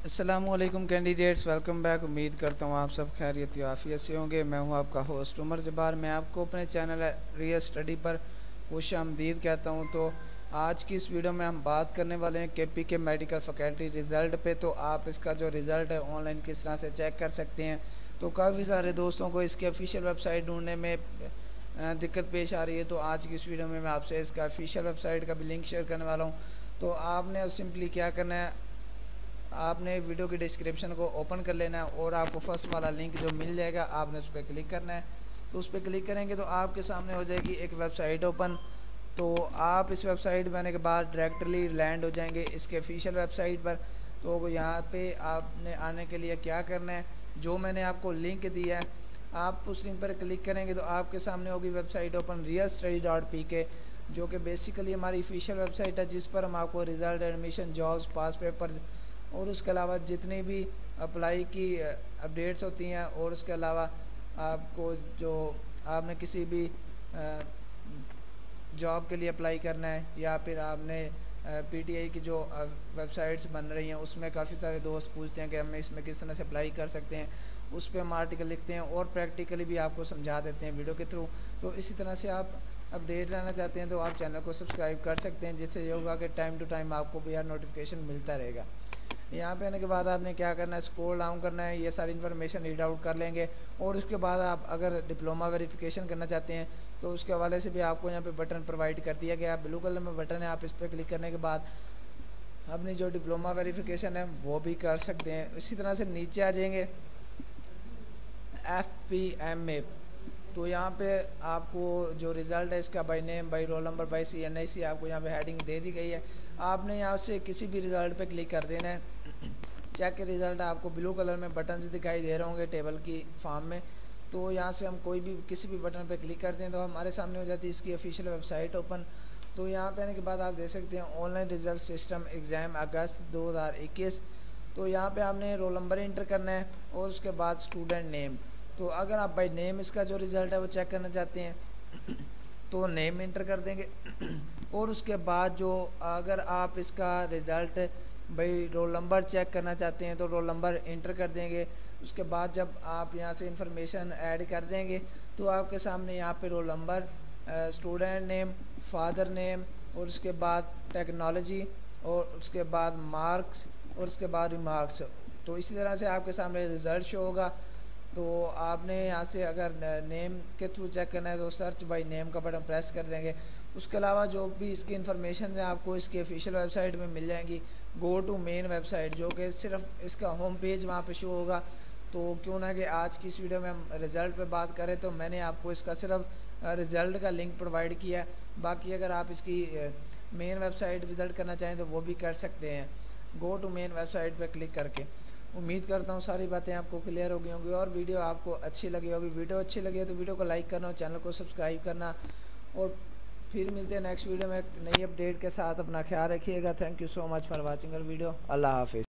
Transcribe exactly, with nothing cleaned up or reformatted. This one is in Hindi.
अस्सलामुअलैकुम कैंडिडेट्स, वेलकम बैक। उम्मीद करता हूँ आप सब खैरियत आफियत से होंगे। मैं हूँ आपका होस्ट उमर जब्बार। मैं आपको अपने चैनल रियल स्टडी पर खुश आमदीद कहता हूँ। तो आज की इस वीडियो में हम बात करने वाले हैं के पी के मेडिकल फैकल्टी रिज़ल्ट पे। तो आप इसका जो रिज़ल्ट है ऑनलाइन किस तरह से चेक कर सकते हैं। तो काफ़ी सारे दोस्तों को इसकी ऑफिशियल वेबसाइट ढूंढने में दिक्कत पेश आ रही है। तो आज की इस वीडियो में मैं आपसे इसका ऑफिशियल वेबसाइट का भी लिंक शेयर करने वाला हूँ। तो आपने अब सिंपली क्या करना है, आपने वीडियो की डिस्क्रिप्शन को ओपन कर लेना है और आपको फर्स्ट वाला लिंक जो मिल जाएगा आपने उस पर क्लिक करना है। तो उस पर क्लिक करेंगे तो आपके सामने हो जाएगी एक वेबसाइट ओपन। तो आप इस वेबसाइट में आने के बाद डायरेक्टली लैंड हो जाएंगे इसके ऑफिशियल वेबसाइट पर। तो यहाँ पे आपने आने के लिए क्या करना है, जो मैंने आपको लिंक दिया है आप उस लिंक पर क्लिक करेंगे तो आपके सामने होगी website open real study dot P K, जो कि बेसिकली हमारी ऑफिशियल वेबसाइट है, जिस पर हम आपको result, admission, jobs, past papers और उसके अलावा जितनी भी अप्लाई की अपडेट्स होती हैं और उसके अलावा आपको जो आपने किसी भी जॉब के लिए अप्लाई करना है या फिर आपने पी टी आई की जो वेबसाइट्स बन रही हैं उसमें काफ़ी सारे दोस्त पूछते हैं कि हमें इसमें किस तरह से अप्लाई कर सकते हैं, उस पर हम आर्टिकल लिखते हैं और प्रैक्टिकली भी आपको समझा देते हैं वीडियो के थ्रू। तो इसी तरह से आप अपडेट रहना चाहते हैं तो आप चैनल को सब्सक्राइब कर सकते हैं, जिससे ये होगा कि टाइम टू टाइम आपको भी यार नोटिफिकेशन मिलता रहेगा। यहाँ पे आने के बाद आपने क्या करना है, स्क्रॉल डाउन करना है, ये सारी इन्फॉर्मेशन रीड आउट कर लेंगे। और उसके बाद आप अगर डिप्लोमा वेरिफिकेशन करना चाहते हैं तो उसके हवाले से भी आपको यहाँ पे बटन प्रोवाइड कर दिया गया। ब्लू कलर में बटन है, आप इस पर क्लिक करने के बाद अपनी जो डिप्लोमा वेरिफिकेशन है वो भी कर सकते हैं। इसी तरह से नीचे आ जाएंगे एफ पी एम ए। तो यहाँ पे आपको जो रिज़ल्ट है इसका by name, by roll number, by C N I C आपको यहाँ पे हेडिंग दे दी गई है। आपने यहाँ से किसी भी रिज़ल्ट पे क्लिक कर देना है। चेक के रिज़ल्ट आपको ब्लू कलर में बटन दिखाई दे रहे होंगे टेबल की फॉर्म में। तो यहाँ से हम कोई भी किसी भी बटन पे क्लिक करते हैं तो हमारे सामने हो जाती है इसकी ऑफिशियल वेबसाइट ओपन। तो यहाँ पे आने के बाद आप देख सकते हैं ऑनलाइन रिज़ल्ट सिस्टम एग्ज़ाम अगस्त दो हज़ार इक्कीस। तो यहाँ पे आपने रोल नंबर इंटर करना है और उसके बाद स्टूडेंट नेम। तो अगर आप बाई नेम इसका जो रिज़ल्ट है वो चेक करना चाहते हैं तो नेम इंटर कर देंगे और उसके बाद जो अगर आप इसका रिज़ल्ट भाई रोल नंबर चेक करना चाहते हैं तो रोल नंबर इंटर कर देंगे। उसके बाद जब आप यहाँ से इंफॉर्मेशन ऐड कर देंगे तो आपके सामने यहाँ पे roll number, student name, father name और उसके बाद टेक्नोलॉजी और उसके बाद मार्क्स और उसके बाद रिमार्क्स। तो इसी तरह से आपके सामने रिज़ल्ट शो होगा। तो आपने यहाँ से अगर नेम के थ्रू चेक करना है तो सर्च बाई नेम का बटन प्रेस कर देंगे। उसके अलावा जो भी इसकी इन्फॉर्मेशन है आपको इसकी ऑफिशियल वेबसाइट में मिल जाएंगी। गो टू मेन वेबसाइट, जो कि सिर्फ इसका होम पेज वहाँ पे शो होगा। तो क्यों ना कि आज की इस वीडियो में हम रिज़ल्ट पे बात करें तो मैंने आपको इसका सिर्फ रिज़ल्ट का लिंक प्रोवाइड किया है। बाकी अगर आप इसकी मेन वेबसाइट विज़िट करना चाहें तो वो भी कर सकते हैं गो टू मेन वेबसाइट पर क्लिक करके। उम्मीद करता हूँ सारी बातें आपको क्लियर हो गई होंगी और वीडियो आपको अच्छी लगी होगी। वीडियो अच्छी लगी है तो वीडियो को लाइक करना और चैनल को सब्सक्राइब करना। और फिर मिलते हैं नेक्स्ट वीडियो में एक नई अपडेट के साथ। अपना ख्याल रखिएगा। Thank you so much for watching our video. अल्लाह हाफिज़।